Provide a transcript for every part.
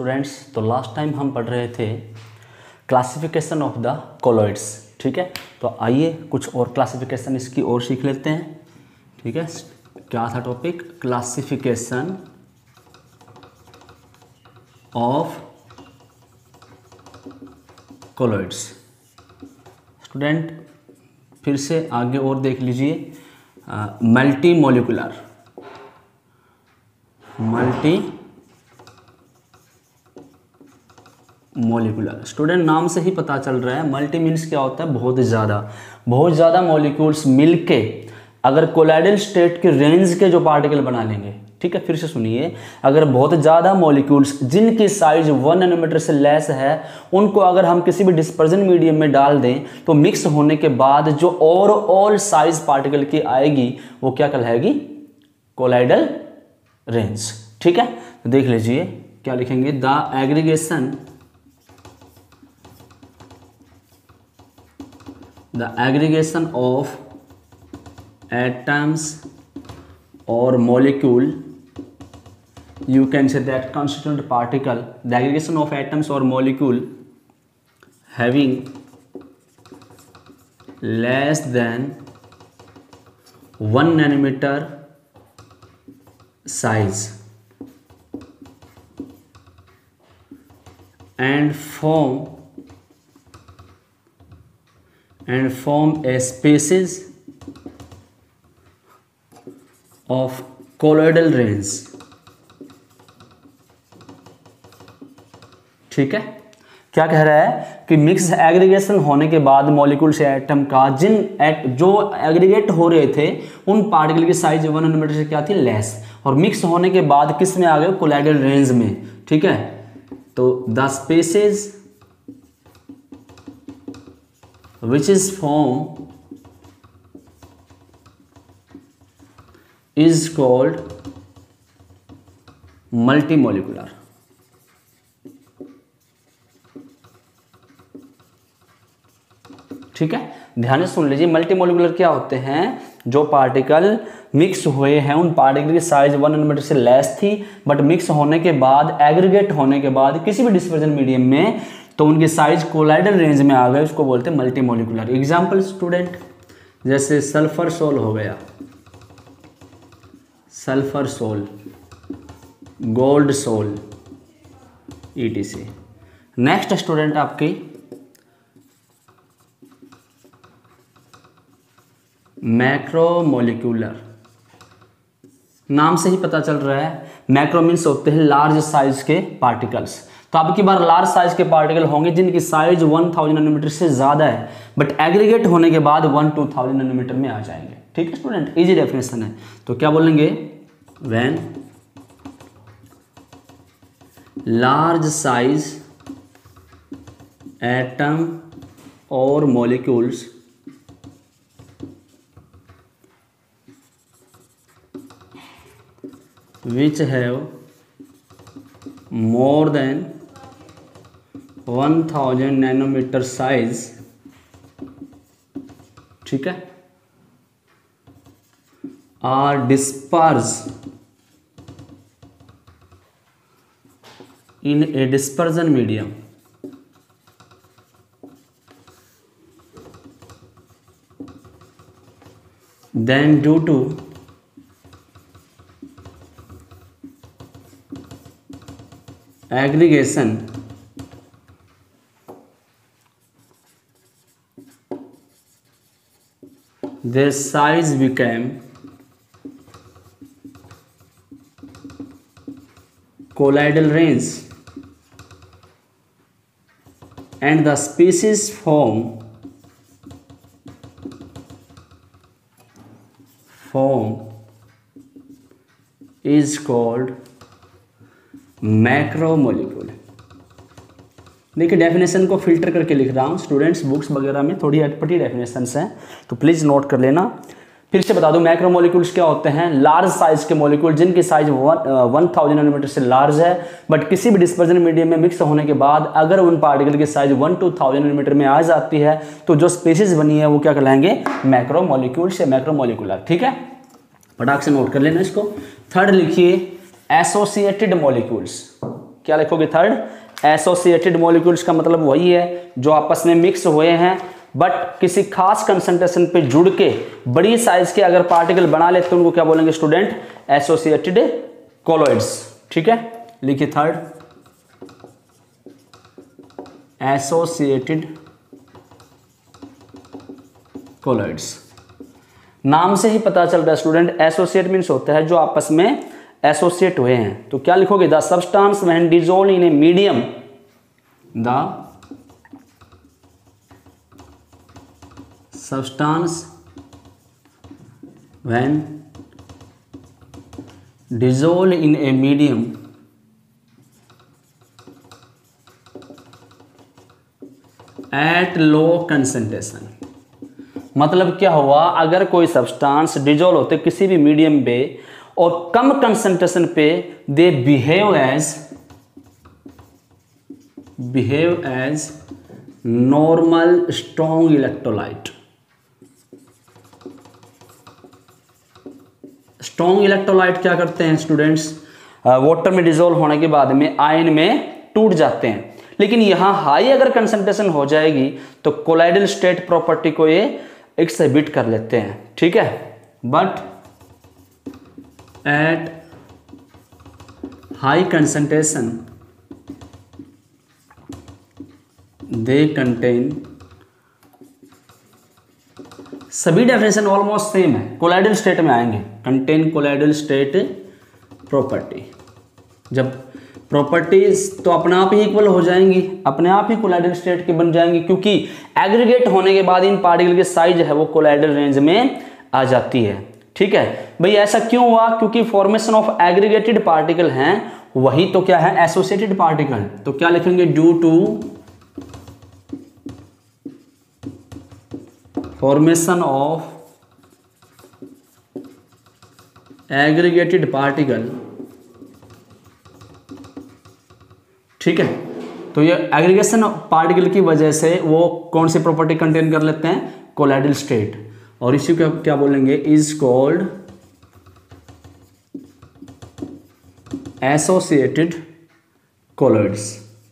Students, तो last time हम पढ़ रहे थे क्लासिफिकेशन ऑफ द कोलॉइड्स। ठीक है, तो आइए कुछ और क्लासिफिकेशन इसकी और सीख लेते हैं। ठीक है, क्या था topic? Classification of colloids. Student फिर से आगे और देख लीजिए, मल्टी मोलिकुलर स्टूडेंट नाम से ही पता चल रहा है मल्टी मीन्स क्या होता है? बहुत ज़्यादा मॉलिक्यूल्स मिलके अगर कोलाइडल स्टेट के रेंज के जो पार्टिकल बना लेंगे। ठीक है, फिर से सुनिए, अगर बहुत ज़्यादा मॉलिक्यूल्स जिनकी साइज 1 नैनोमीटर से लेस है उनको अगर हम किसी भी डिस्पर्जन मीडियम में डाल दें तो मिक्स होने के बाद जो ओवरऑल साइज पार्टिकल की आएगी वो क्या कहलाएगी? Colloidal range. ठीक है, तो देख लीजिए क्या लिखेंगे? The aggregation of atoms or molecule, you can say that constituent particle, the aggregation of atoms or molecule having less than 1 nanometer size and form a species of colloidal range। ठीक है, क्या कह रहा है कि मिक्स एग्रीगेशन होने के बाद मॉलिक्यूल से एटम का जो एग्रीगेट हो रहे थे उन पार्टिकल की साइज 1 नैनोमीटर से क्या थी? लेस, और मिक्स होने के बाद किस में आ गए? कोलाइडल रेंज में। ठीक है, तो the species which is form is called multimolecular। ठीक है, ध्यान से सुन लीजिए, मल्टीमोलिकुलर क्या होते हैं? जो पार्टिकल मिक्स हुए हैं उन पार्टिकल की साइज 1 नैनोमीटर से लेस थी बट मिक्स होने के बाद एग्रीगेट होने के बाद किसी भी डिस्पर्जन मीडियम में तो उनकी साइज कोलाइडल रेंज में आ गए, उसको बोलते हैं मल्टीमोलिकुलर। एग्जाम्पल स्टूडेंट, जैसे सल्फर सोल हो गया, sulphur sol, gold sol, ETC। Next student आपकी मैक्रोमोलिकुलर। नाम से ही पता चल रहा है, मैक्रो मीन्स होते हैं लार्ज साइज के पार्टिकल्स। तो अब की बार लार्ज साइज के पार्टिकल होंगे जिनकी साइज 1000 नैनोमीटर से ज़्यादा है बट एग्रीगेट होने के बाद 1-2000 नैनोमीटर में आ जाएंगे। ठीक है स्टूडेंट, इजी डेफिनेशन है। तो क्या बोलेंगे? व्हेन लार्ज साइज एटम और molecules which have more than 1000 nanometer size, ठीक है, are dispersed in a dispersion medium, then due to aggregation their size became colloidal range and the species form is called macromolecule. देखिए definition को filter करके लिख रहा हूँ students, books वगैरह में थोड़ी अटपटी डेफिनेशंस हैं तो प्लीज़ नोट कर लेना। फिर से बता दूं, मैक्रोमोलिक्यूल्स क्या होते हैं? लार्ज साइज के मॉलिक्यूल जिनकी साइज 1000 नैनोमीटर से लार्ज है बट किसी भी डिस्पर्जन मीडियम में मिक्स होने के बाद अगर उन पार्टिकल की साइज 1-1000 नैनोमीटर में आ जाती है तो जो स्पीसीज बनी है वो क्या कहलाएंगे? मैक्रोमोलिक्यूल्स या मैक्रोमोलिकुलर। ठीक है, फटाक से नोट कर लेना इसको। थर्ड लिखिए एसोसिएटेड मॉलिक्यूल्स। क्या लिखोगे? थर्ड, एसोसिएटेड मॉलिक्यूल्स का मतलब वही है जो आपस में मिक्स हुए हैं बट किसी खास कंसंट्रेशन पे जुड़ के बड़ी साइज के अगर पार्टिकल बना लेते हैं उनको क्या बोलेंगे स्टूडेंट? Associated colloids. ठीक है, लिखिए थर्ड, एसोसिएटेड कोलॉइड्स। नाम से ही पता चल रहा है स्टूडेंट, एसोसिएट मीन्स होता है जो आपस में एसोसिएट हुए हैं। तो क्या लिखोगे? The substance when dissolve in a medium, the substance when dissolved in a medium at low concentration। मतलब क्या हुआ? अगर कोई सब्सटेंस डिजोल्व होते किसी भी मीडियम पे और कम कंसंट्रेशन पे, they behave as normal strong electrolyte. Strong electrolyte क्या करते हैं स्टूडेंट्स? वाटर में डिसॉल्व होने के बाद में आयन में टूट जाते हैं। लेकिन यहां हाई अगर कंसंट्रेशन हो जाएगी तो कोलाइडल स्टेट प्रॉपर्टी को ये एक्सहिबिट कर लेते हैं। ठीक है, but at high concentration they contain, सभी डेफिनेशन ऑलमोस्ट सेम है, कोलाइडल स्टेट में आएंगे। कंटेन कोलाइडल स्टेट प्रॉपर्टी, जब प्रॉपर्टीज तो अपने आप ही इक्वल हो जाएंगी, अपने आप ही कोलाइडल स्टेट की बन जाएंगी, क्योंकि एग्रीगेट होने के बाद इन पार्टिकल की साइज है वो कोलाइडल रेंज में आ जाती है। ठीक है भाई, ऐसा क्यों हुआ? क्योंकि फॉर्मेशन ऑफ एग्रीगेटेड पार्टिकल हैं, वही तो क्या है? Associated particle. तो क्या लिखेंगे? Due to formation of aggregated particle. ठीक है, तो ये एग्रीगेशन पार्टिकल की वजह से वो कौन सी प्रॉपर्टी कंटेन कर लेते हैं? Colloidal state. और इसी को क्या बोलेंगे? Is called associated colloids.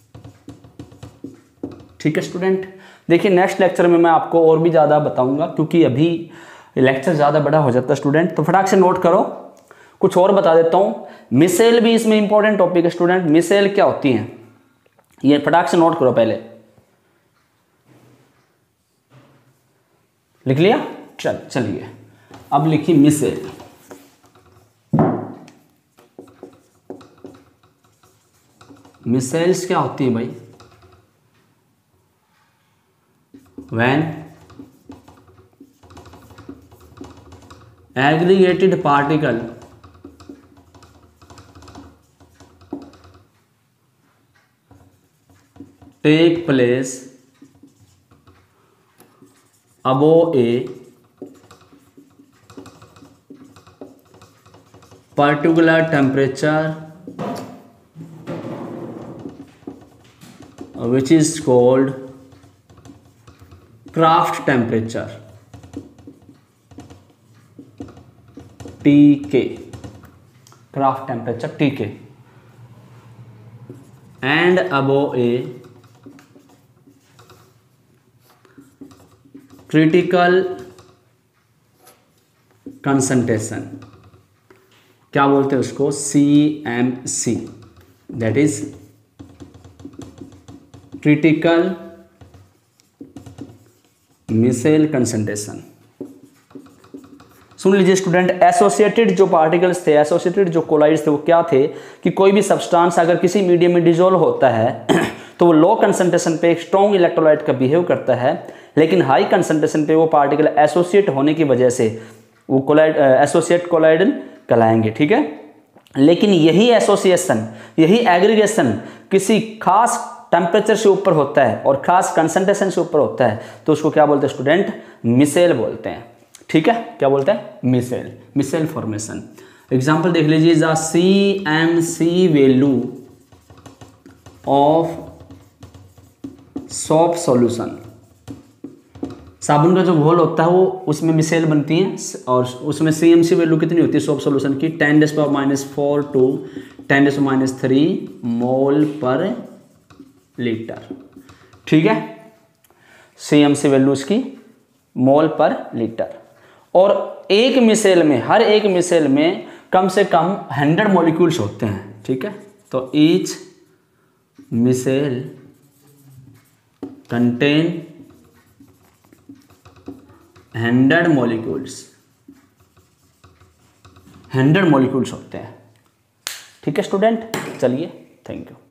ठीक है स्टूडेंट, देखिए नेक्स्ट लेक्चर में मैं आपको और भी ज़्यादा बताऊंगा, क्योंकि अभी लेक्चर ज़्यादा बड़ा हो जाता है स्टूडेंट। तो फटाक से नोट करो, कुछ और बता देता हूँ। मिसेल भी इसमें इंपॉर्टेंट टॉपिक है स्टूडेंट। मिसेल क्या होती हैं ये फटाक से नोट करो। पहले लिख लिया? चलिए अब लिखिए मिसेल। मिसेल्स क्या होती है भाई? when aggregated particle take place above a particular temperature which is called Krafft temperature, TK, Krafft temperature TK, and above a critical concentration, क्या बोलते हैं उसको? CMC, that is critical micelle concentration. सुन लीजिए स्टूडेंट, एसोसिएटेड जो particles थे, associated जो colloids थे, वो क्या थे कि कोई भी सब्सटेंस अगर किसी मीडियम में डिसॉल्व होता है तो वो लो कंसंट्रेशन पे एक स्ट्रॉन्ग इलेक्ट्रोलाइट का बिहेव करता है, लेकिन हाई कंसंट्रेशन पे वो पार्टिकल एसोसिएट होने की वजह से वो कोलाइड एसोसिएट कोलाइडल कहलाएंगे। ठीक है, लेकिन यही एसोसिएशन, यही एग्रीगेशन किसी खास टेम्परेचर से ऊपर होता है और खास कंसंट्रेशन से ऊपर होता है, तो उसको क्या बोलते हैं स्टूडेंट? मिसेल बोलते हैं। ठीक है, क्या बोलते हैं? Micelle, micelle formation. एग्जांपल देख लीजिए, the CMC value of soap solution, साबुन का जो घोल होता है वो उसमें मिसेल बनती है, और उसमें CMC वैल्यू कितनी होती है सोप सॉल्यूशन की? 10⁻⁴ to 10⁻³ मोल पर लीटर। ठीक है, CMC वैल्यू इसकी मोल पर लीटर। और एक मिसेल में, हर एक मिसेल में कम से कम 100 मॉलिक्यूल्स होते हैं। ठीक है, तो each micelle contain 100 molecules, 100 molecules होते हैं। ठीक है स्टूडेंट, चलिए, थैंक यू।